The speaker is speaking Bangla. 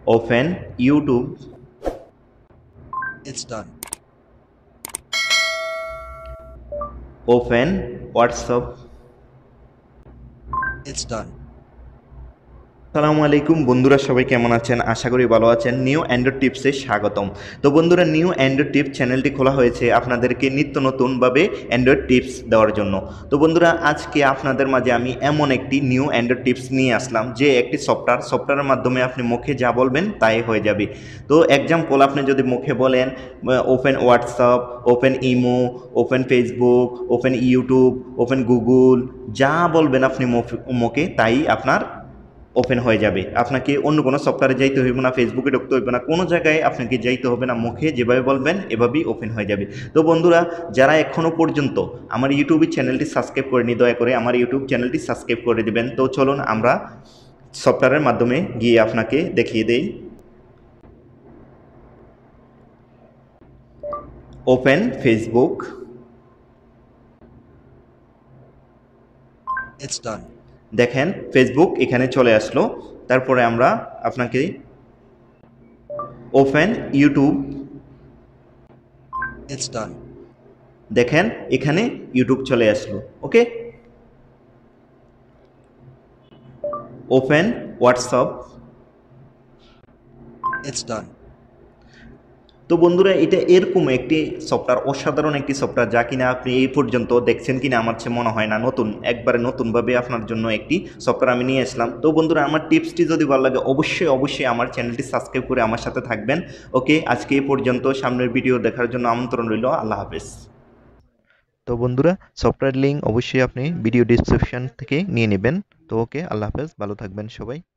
Open YouTube. It's done. Open WhatsApp. It's done. আসসালামু আলাইকুম বন্ধুরা, সবাই কেমন আছেন? আশা করি ভালো আছেন। নিউ অ্যান্ড্রয়েড টিপসে স্বাগতম। তো বন্ধুরা, নিউ অ্যান্ড্রয়েড টিপস চ্যানেলটি খোলা হয়েছে আপনাদেরকে নিত্য নতুনভাবে অ্যান্ড্রয়েড টিপস দেওয়ার জন্য। তো বন্ধুরা, আজকে আপনাদের মাঝে আমি এমন একটি নিউ অ্যান্ড্রয়েড টিপস নিয়ে আসলাম, যে একটি সফটওয়্যারের মাধ্যমে আপনি মুখে যা বলবেন তাই হয়ে যাবে। তো এক্সাম্পল, আপনি যদি মুখে বলেন open WhatsApp, open imo, open Facebook, open YouTube, open Google, যা বলবেন আপনি মুখে তাই আপনার ওপেন হয়ে যাবে। আপনাকে অন্য কোনো সফটওয়্যারে যাইতে হইব না, ফেসবুকে ঢুকতে হইব না, কোনো জায়গায় আপনাকে যাইতে হবে না, মুখে যেভাবে বলবেন এভাবেই ওপেন হয়ে যাবে। তো বন্ধুরা, যারা এখনও পর্যন্ত আমার ইউটিউব চ্যানেলটি সাবস্ক্রাইব করেনি, দয়া করে আমার ইউটিউব চ্যানেলটি সাবস্ক্রাইব করে দেবেন। তো চলুন আমরা সফটওয়্যারের মাধ্যমে গিয়ে আপনাকে দেখিয়ে দেই। Open Facebook. It's done. দেখেন ফেসবুক এখানে চলে আসলো। তারপরে আমরা আপনাকে ওপেন ইউটিউব। It's done. দেখেন এখানে ইউটিউব চলে আসলো। Okay, open WhatsApp. It's done. তো বন্ধুরা, এটা এরকম একটি সফটওয়্যার, অসাধারণ একটি সফটওয়্যার, যা কিনা আপনি এই পর্যন্ত দেখছেন কিনা আমার চেয়ে মনে হয় না। একবারে নতুনভাবে আপনার জন্য একটি সফটওয়্যার আমি নিয়ে আসলাম। তো বন্ধুরা, আমার টিপসটি যদি ভালো লাগে অবশ্যই আমার চ্যানেলটি সাবস্ক্রাইব করে আমার সাথে থাকবেন। ওকে, আজকে এই পর্যন্ত। সামনের ভিডিও দেখার জন্য আমন্ত্রণ রইল। আল্লাহ হাফেজ। তো বন্ধুরা, সফটওয়্যার লিঙ্ক অবশ্যই আপনি ভিডিও ডিসক্রিপশন থেকে নিয়ে নেবেন। তো ওকে, আল্লাহ হাফেজ, ভালো থাকবেন সবাই।